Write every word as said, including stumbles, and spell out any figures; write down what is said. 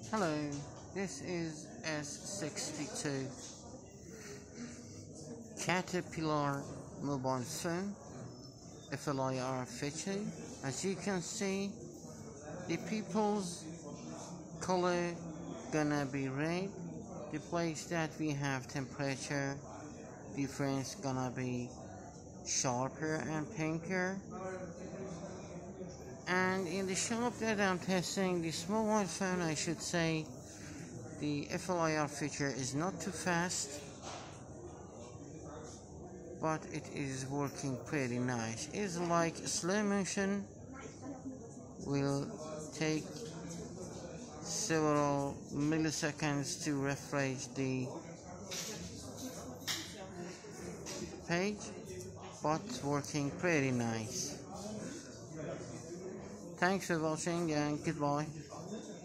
Hello, this is S sixty-two Caterpillar mobile phone F L I R feature. As you can see, the people's color gonna be red. The place that we have temperature difference gonna be sharper and pinker. And in the shop that I'm testing this mobile phone, I should say the F L I R feature is not too fast, but it is working pretty nice. It's like slow motion, will take several milliseconds to refresh the page, but working pretty nice. Thanks for watching and goodbye.